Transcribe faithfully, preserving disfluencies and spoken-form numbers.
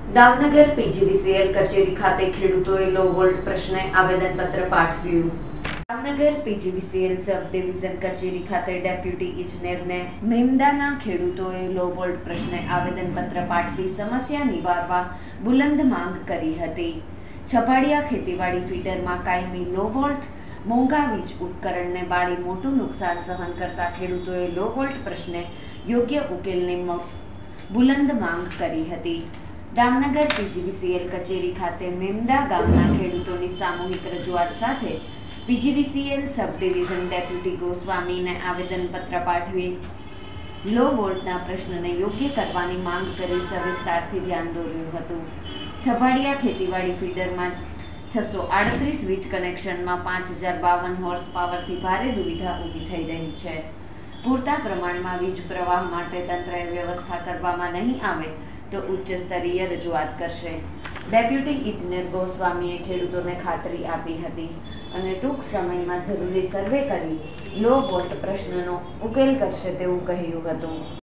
દાવનગર PGVCL કચેરી ખાતે ખેડૂતોએ લો વોલ્ટ પ્રશ્ને આવેદનપત્ર પાઠવ્યું. દાવનગર પીજીવીસીએલ સબ ડિવિઝન કચેરી ખાતે ડેપ્યુટી ઇજનેરને મેમદાના ખેડૂતોએ લો વોલ્ટ પ્રશ્ને આવેદનપત્ર પાઠવી સમસ્યા નિવારવા બુલંદ માંગ કરી હતી. છપાડિયા ખેતીવાડી ફીડરમાં કાયમી લો વોલ્ટ મોંઘા વીજ ઉપકરણને બાળી મોટું નુકસાન સહન કરતા ખેડૂતોએ લો વોલ્ટ પ્રશ્ને યોગ્ય ઉકેલની બુલંદ માંગ કરી હતી. દામનગર પીજીવીસીએલ કચેરી ખાતે મેમદા ગામના ખેડૂતોની સામૂહિક રજૂઆત સાથે પીજીવીસીએલ સબ ડિવિઝન ડેપ્યુટી ગોસ્વામીને આવેદનપત્ર પાઠવી લો વોલ્ટના પ્રશ્નને યોગ્ય કરવાની માંગ કરી સવિસ્તારથી ધ્યાન દોર્યું હતું. છપાડિયા ખેતીવાડી ફીડરમાં છસો આડત્રીસ વીજ કનેક્શનમાં પાંચ હજાર બાવન હોર્સ પાવરથી ભારે દુવિધા ઊભી થઈ રહી છે. પૂરતા પ્રમાણમાં વીજ પ્રવાહ માટે તંત્રએ વ્યવસ્થા કરવામાં નહીં આવે તો ઉચ્ચ સ્તરીય રજૂઆત કરશે. ડેપ્યુટી ઇજનેર ગોસ્વામીએ ખેડૂતોને ખાતરી આપી હતી અને ટૂંક સમયમાં જરૂરી સર્વે કરી લો વોલ્ટ પ્રશ્નનો ઉકેલ કરશે તેવું કહ્યું હતું.